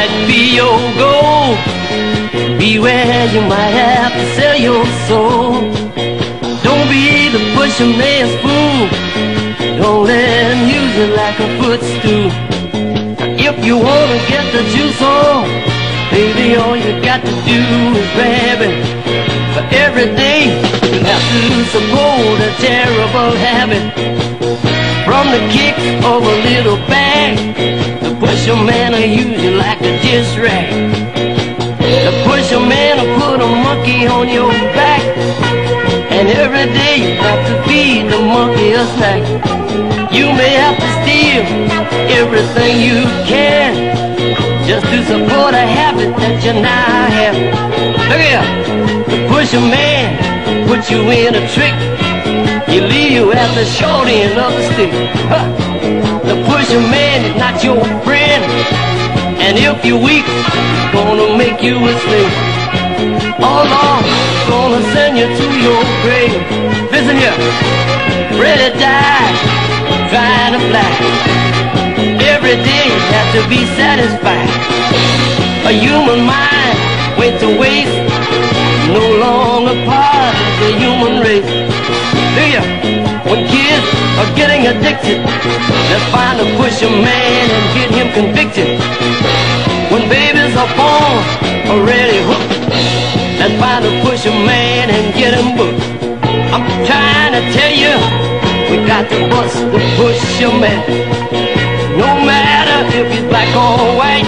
might be your goal. Beware, you might have to sell your soul. Don't be the pusher man's fool. Don't let him use you like a footstool. If you wanna get the juice on, baby, all you got to do is grab it. For every day you have to support a terrible habit. From the kicks of a little bag, the pusher man will use you like a dish rag. The pusher man will put a monkey on your back, and every day you have to feed the monkey a snack. You may have to steal everything you can just to support a habit that you now have. Look here, the pusher man puts you in a trick. He leave you at the short end of the stick. Huh. The pusher man is not your friend, and if you're weak, he's gonna make you a slave. Oh Lord, he's gonna send you to your grave. Listen here, ready to die, trying to fly. Every day you have to be satisfied. A human mind went to waste, no longer part of the human race. Do you? When kids are getting addicted, let's find a pusher man and get him convicted. When babies are born already hooked, let's find a pusher man and get him booked. I'm trying to tell you, we got to bust the pusher man. No matter if he's black or white,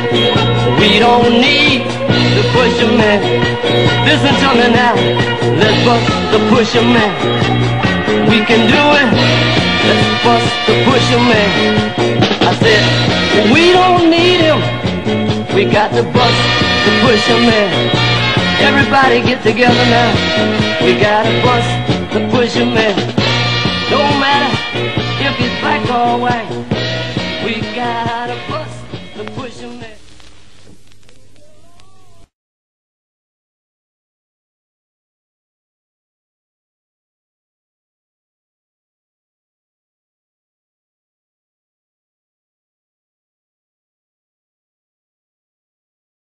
we don't need the pusher man. Listen to me now, let's bust the pusher man. We can do it, let's bust the pusher man. I said, we don't need him, we got to bust the pusher man. Everybody get together now, we gotta bust the pusher man.